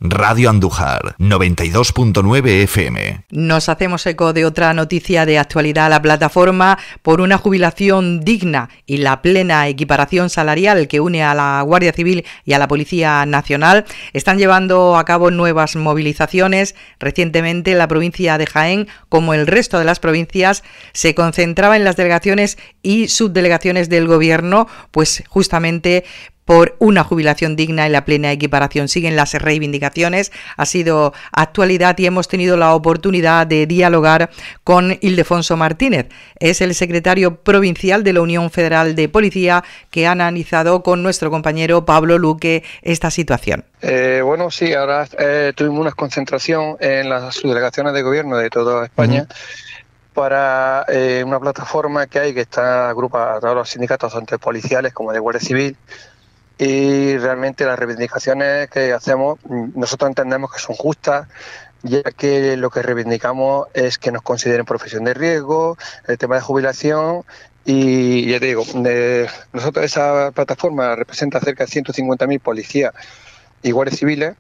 Radio Andújar, 92.9 FM. Nos hacemos eco de otra noticia de actualidad. La plataforma por una jubilación digna y la plena equiparación salarial que une a la Guardia Civil y a la Policía Nacional están llevando a cabo nuevas movilizaciones. Recientemente la provincia de Jaén, como el resto de las provincias, se concentraba en las delegaciones y subdelegaciones del gobierno, pues justamente por una jubilación digna y la plena equiparación. Siguen las reivindicaciones, ha sido actualidad y hemos tenido la oportunidad de dialogar con Ildefonso Martínez. Es el secretario provincial de la Unión Federal de Policía, que ha analizado con nuestro compañero Pablo Luque esta situación. Bueno, sí, ahora tuvimos una concentración en las subdelegaciones de gobierno de toda España. Para una plataforma que hay que está agrupa a todos los sindicatos, tanto policiales como de Guardia Civil. Y realmente las reivindicaciones que hacemos, nosotros entendemos que son justas, ya que lo que reivindicamos es que nos consideren profesión de riesgo, el tema de jubilación. Y ya te digo, nosotros esa plataforma representa cerca de 150.000 policías y guardias civiles.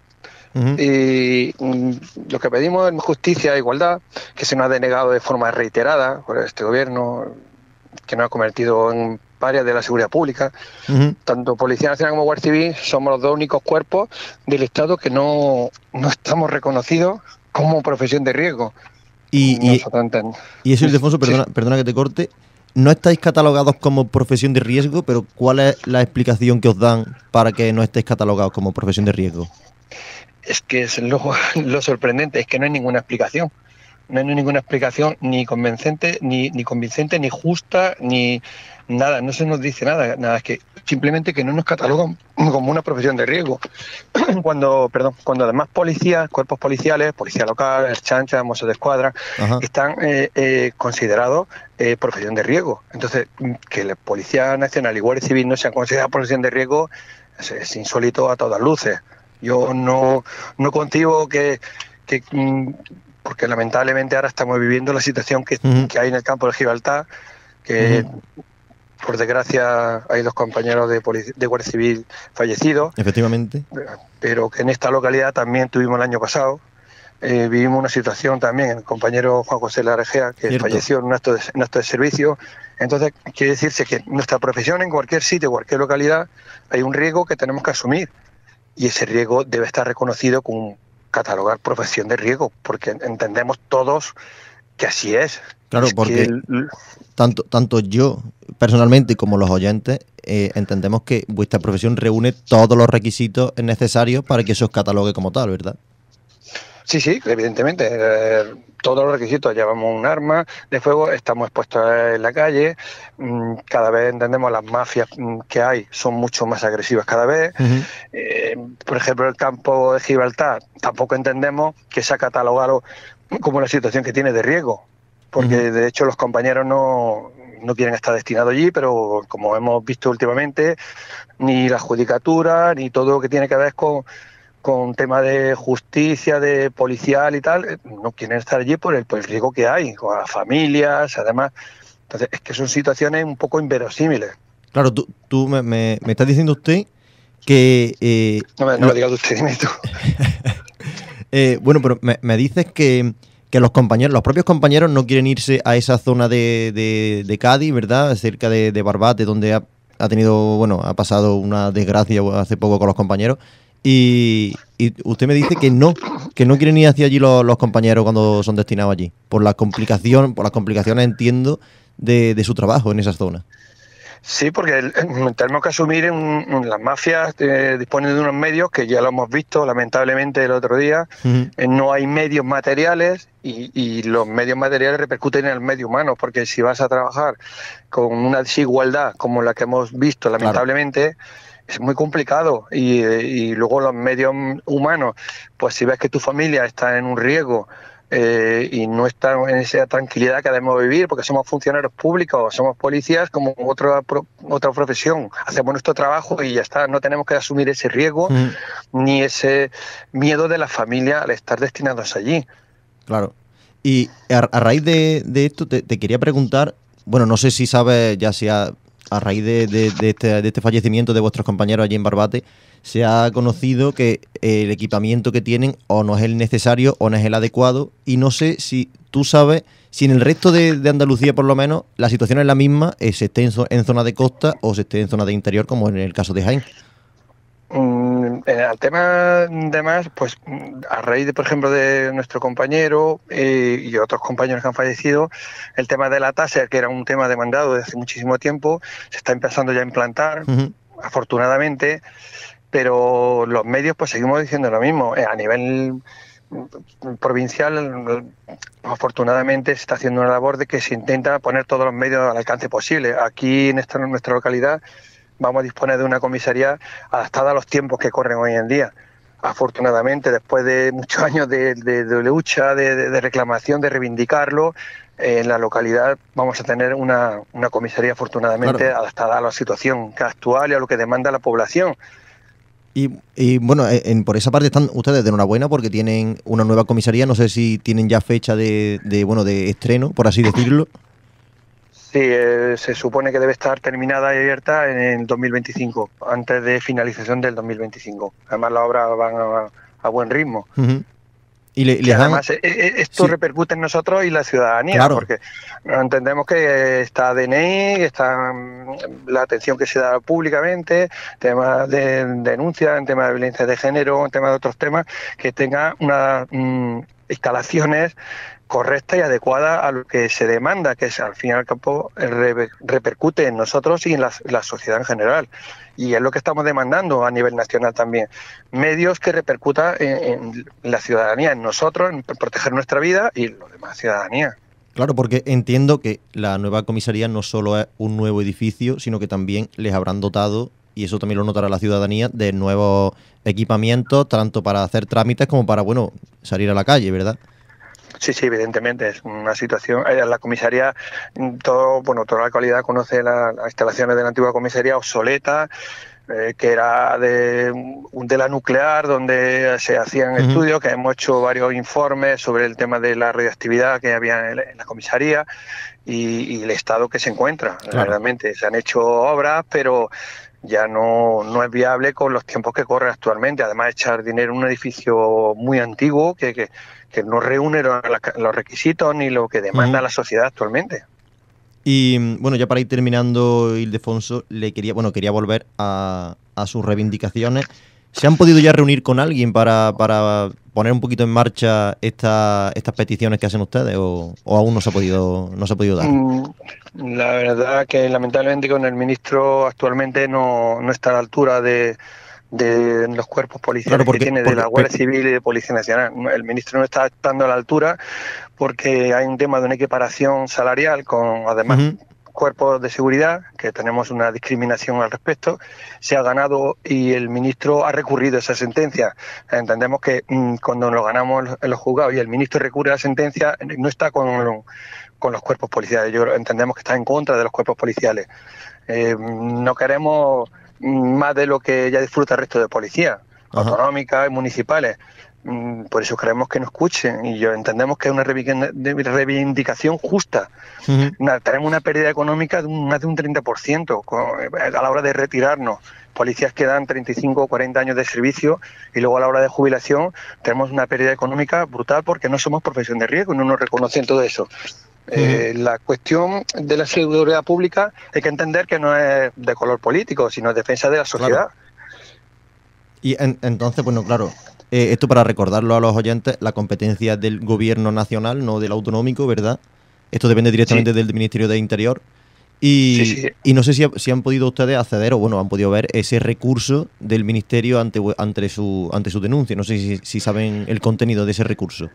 Y lo que pedimos es justicia e igualdad, que se nos ha denegado de forma reiterada por este gobierno, que nos ha convertido en varias de la seguridad pública. Tanto Policía Nacional como Guardia Civil somos los dos únicos cuerpos del Estado que no estamos reconocidos como profesión de riesgo. Y eso, Ildefonso, perdona que te corte, no estáis catalogados como profesión de riesgo, pero ¿cuál es la explicación que os dan para que no estéis catalogados como profesión de riesgo? Es que es lo sorprendente, es que no hay ninguna explicación. No hay ninguna explicación ni convincente, ni justa, ni nada. No se nos dice nada, es que simplemente que no nos catalogan como una profesión de riesgo. Cuando además policías, cuerpos policiales, policía local, Ertzaintza, Mossos de Escuadra, están considerados profesión de riesgo. Entonces, que la Policía Nacional y Guardia Civil no sean consideradas profesión de riesgo es insólito a todas luces. Yo no concibo que porque lamentablemente ahora estamos viviendo la situación que hay en el campo de Gibraltar, que por desgracia hay 2 compañeros de Guardia Civil fallecidos. Efectivamente. Pero que en esta localidad también tuvimos el año pasado. Vivimos una situación también, el compañero Juan José Larejea, que falleció en un acto de servicio. Entonces, quiere decirse que nuestra profesión, en cualquier sitio, cualquier localidad, hay un riesgo que tenemos que asumir. Y ese riesgo debe estar reconocido como catalogar profesión de riesgo, porque entendemos todos que así es. Claro, porque tanto yo personalmente como los oyentes entendemos que vuestra profesión reúne todos los requisitos necesarios para que eso os catalogue como tal, ¿verdad? Sí, evidentemente. Todos los requisitos, llevamos un arma de fuego, estamos expuestos en la calle, cada vez entendemos las mafias que hay son mucho más agresivas cada vez. Por ejemplo, el campo de Gibraltar, tampoco entendemos que se ha catalogado como la situación que tiene de riesgo, porque de hecho los compañeros no quieren estar destinados allí, pero como hemos visto últimamente, ni la judicatura, ni todo lo que tiene que ver con tema de justicia, de policial y tal, no quieren estar allí por el riesgo que hay, con las familias, además. Entonces, es que son situaciones un poco inverosímiles. Claro, tú me estás diciendo usted que... no me digas usted, dime tú. Bueno, pero me dices que los propios compañeros no quieren irse a esa zona de Cádiz, ¿verdad? Cerca de Barbate, donde ha pasado una desgracia hace poco con los compañeros. Y usted me dice que no quieren ir hacia allí los compañeros cuando son destinados allí, por las complicaciones, entiendo, de su trabajo en esa zona. Sí, porque tenemos que asumir las mafias disponen de unos medios que ya lo hemos visto lamentablemente el otro día. No hay medios materiales y los medios materiales repercuten en el medio humano, porque si vas a trabajar con una desigualdad como la que hemos visto lamentablemente, es muy complicado. Y luego los medios humanos, pues si ves que tu familia está en un riesgo y no está en esa tranquilidad que debemos vivir, porque somos funcionarios públicos, somos policías como otra profesión, hacemos nuestro trabajo y ya está, no tenemos que asumir ese riesgo ni ese miedo de la familia al estar destinados allí. Claro. Y a raíz de esto te quería preguntar, bueno, no sé si sabes ya si a raíz de este fallecimiento de vuestros compañeros allí en Barbate, se ha conocido que el equipamiento que tienen o no es el necesario o no es el adecuado, y no sé si tú sabes si en el resto de Andalucía, por lo menos, la situación es la misma, se esté en zona de costa o se esté en zona de interior, como en el caso de Jaén. Al tema de más, pues a raíz de, por ejemplo, de nuestro compañero y otros compañeros que han fallecido, el tema de la taser, que era un tema demandado desde hace muchísimo tiempo, se está empezando ya a implantar, afortunadamente, pero los medios pues seguimos diciendo lo mismo. A nivel provincial, afortunadamente se está haciendo una labor de que se intenta poner todos los medios al alcance posible. Aquí en nuestra localidad vamos a disponer de una comisaría adaptada a los tiempos que corren hoy en día. Afortunadamente, después de muchos años de lucha, de reclamación, de reivindicarlo, en la localidad vamos a tener una comisaría afortunadamente adaptada a la situación actual y a lo que demanda la población. Y bueno, por esa parte están ustedes de enhorabuena porque tienen una nueva comisaría. No sé si tienen ya fecha de estreno, por así decirlo. Sí, se supone que debe estar terminada y abierta en el 2025, antes de finalización del 2025. Además, las obras van a buen ritmo. Uh-huh. Y además, esto repercute en nosotros y la ciudadanía, porque entendemos que está DNI, está la atención que se da públicamente, temas de denuncia, en temas de violencia de género, en temas de otros temas, que tenga unas instalaciones correcta y adecuada a lo que se demanda, que es al fin y al cabo repercute en nosotros y en la sociedad en general. Y es lo que estamos demandando a nivel nacional también. Medios que repercutan en la ciudadanía, en nosotros, en proteger nuestra vida y los demás ciudadanía. Claro, porque entiendo que la nueva comisaría no solo es un nuevo edificio, sino que también les habrán dotado, y eso también lo notará la ciudadanía, de nuevos equipamientos, tanto para hacer trámites como para, salir a la calle, ¿verdad? Sí, evidentemente, es una situación. La comisaría, toda la localidad conoce las instalaciones de la antigua comisaría obsoleta, que era de la nuclear, donde se hacían estudios, que hemos hecho varios informes sobre el tema de la radioactividad que había en la comisaría y el estado que se encuentra. Claro. Realmente se han hecho obras, pero ya no es viable con los tiempos que corren actualmente. Además, echar dinero en un edificio muy antiguo que no reúne los requisitos ni lo que demanda la sociedad actualmente. Y ya para ir terminando, Ildefonso, quería volver a sus reivindicaciones. ¿Se han podido ya reunir con alguien para poner un poquito en marcha estas peticiones que hacen ustedes o aún no se ha podido dar? La verdad que lamentablemente con el ministro actualmente no está a la altura de los cuerpos policiales que tiene, de la Guardia Civil y de Policía Nacional. El ministro no está estando a la altura porque hay un tema de una equiparación salarial con, además, cuerpos de seguridad, que tenemos una discriminación al respecto. Se ha ganado y el ministro ha recurrido a esa sentencia. Entendemos que cuando lo ganamos en los juzgados y el ministro recurre a la sentencia, no está con los cuerpos policiales. Entendemos que está en contra de los cuerpos policiales. No queremos más de lo que ya disfruta el resto de policías, autonómicas y municipales. Por eso creemos que nos escuchen y entendemos que es una reivindicación justa. Tenemos una pérdida económica de más de un 30% a la hora de retirarnos. Policías que dan 35 o 40 años de servicio y luego a la hora de jubilación tenemos una pérdida económica brutal porque no somos profesión de riesgo y no nos reconocen todo eso. La cuestión de la seguridad pública hay que entender que no es de color político, sino defensa de la sociedad. Claro. Y entonces, esto para recordarlo a los oyentes, la competencia del gobierno nacional, no del autonómico, ¿verdad? Esto depende directamente del Ministerio de Interior. Y no sé si han podido ustedes acceder o han podido ver ese recurso del Ministerio ante su denuncia. No sé si saben el contenido de ese recurso.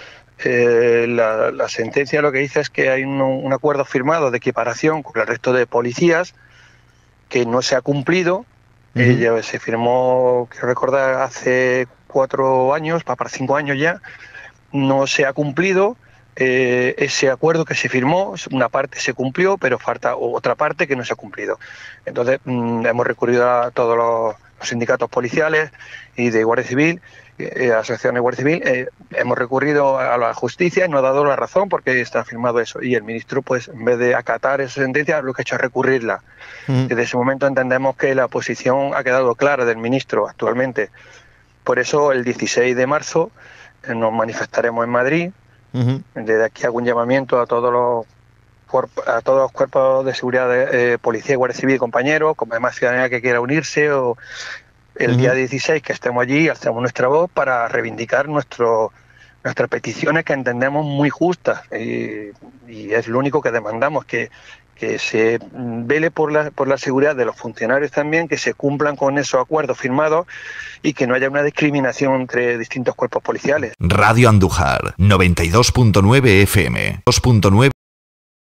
La sentencia lo que dice es que hay un acuerdo firmado de equiparación con el resto de policías que no se ha cumplido. Se firmó, quiero recordar, hace 4 años, para 5 años ya, no se ha cumplido. Ese acuerdo que se firmó, una parte se cumplió, pero falta otra parte que no se ha cumplido. Entonces hemos recurrido a todos los sindicatos policiales y de Guardia Civil asociaciones de Guardia Civil, hemos recurrido a la justicia y nos ha dado la razón porque está firmado eso. Y el ministro, pues en vez de acatar esa sentencia, lo que ha hecho es recurrirla. Desde ese momento entendemos que la posición ha quedado clara del ministro actualmente. Por eso el 16 de marzo nos manifestaremos en Madrid. Desde aquí hago un llamamiento a todos los cuerpos de seguridad, de policía, Guardia Civil, compañeros, como demás ciudadanía que quiera unirse, o el día 16 que estemos allí, alzamos nuestra voz para reivindicar nuestras peticiones que entendemos muy justas, y es lo único que demandamos, que se vele por la seguridad de los funcionarios también, que se cumplan con esos acuerdos firmados y que no haya una discriminación entre distintos cuerpos policiales. Radio Andújar 92.9 FM 2.9